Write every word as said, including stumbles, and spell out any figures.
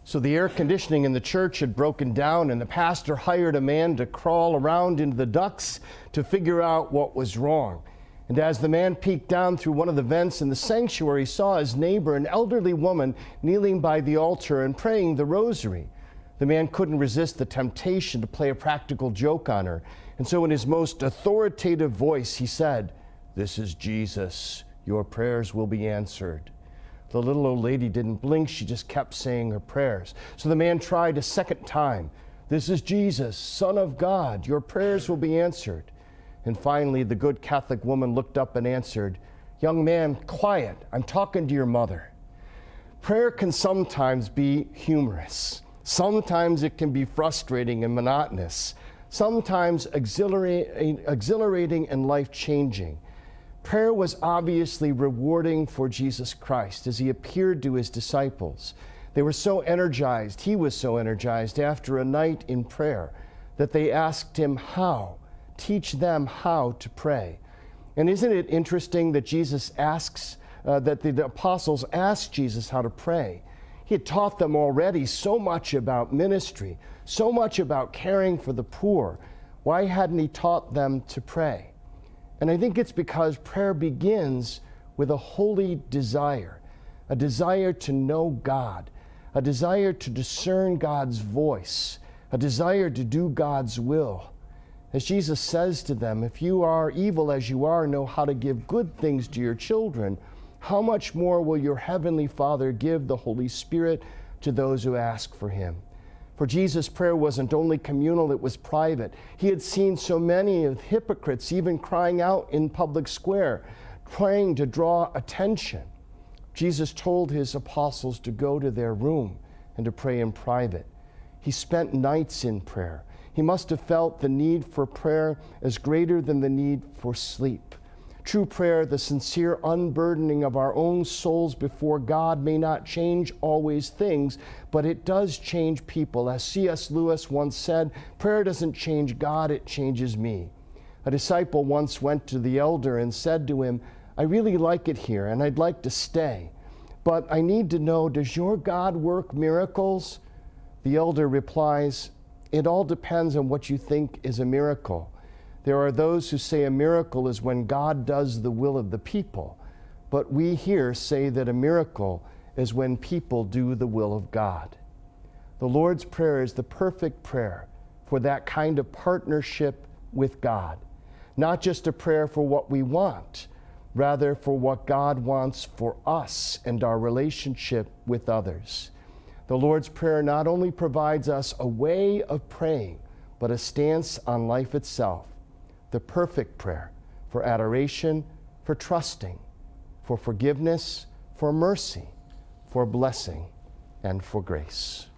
So the air conditioning in the church had broken down, and the pastor hired a man to crawl around into the ducts to figure out what was wrong. And as the man peeked down through one of the vents in the sanctuary, he saw his neighbor, an elderly woman, kneeling by the altar and praying the rosary. The man couldn't resist the temptation to play a practical joke on her. And so in his most authoritative voice, he said, "This is Jesus. Your prayers will be answered." The little old lady didn't blink. She just kept saying her prayers. So the man tried a second time. "This is Jesus, Son of God. Your prayers will be answered." And finally, the good Catholic woman looked up and answered, "Young man, quiet. I'm talking to your mother." Prayer can sometimes be humorous. Sometimes it can be frustrating and monotonous. Sometimes exhilarating, exhilarating and life-changing. Prayer was obviously rewarding for Jesus Christ as he appeared to his disciples. They were so energized, he was so energized after a night in prayer that they asked him how, teach them how to pray. And isn't it interesting that Jesus asks, uh, that the apostles asked Jesus how to pray? He had taught them already so much about ministry, so much about caring for the poor. Why hadn't he taught them to pray? And I think it's because prayer begins with a holy desire, a desire to know God, a desire to discern God's voice, a desire to do God's will. As Jesus says to them, if you are evil as you are, know how to give good things to your children, how much more will your heavenly Father give the Holy Spirit to those who ask for him? For Jesus, prayer wasn't only communal, it was private. He had seen so many of hypocrites even crying out in public square, praying to draw attention. Jesus told his apostles to go to their room and to pray in private. He spent nights in prayer. He must have felt the need for prayer as greater than the need for sleep. True prayer, the sincere unburdening of our own souls before God, may not change always things, but it does change people. As C S Lewis once said, prayer doesn't change God, it changes me. A disciple once went to the elder and said to him, "I really like it here and I'd like to stay, but I need to know, does your God work miracles?" The elder replies, "It all depends on what you think is a miracle. There are those who say a miracle is when God does the will of the people, but we here say that a miracle is when people do the will of God." The Lord's Prayer is the perfect prayer for that kind of partnership with God. Not just a prayer for what we want, rather for what God wants for us and our relationship with others. The Lord's Prayer not only provides us a way of praying, but a stance on life itself. The perfect prayer for adoration, for trusting, for forgiveness, for mercy, for blessing, and for grace.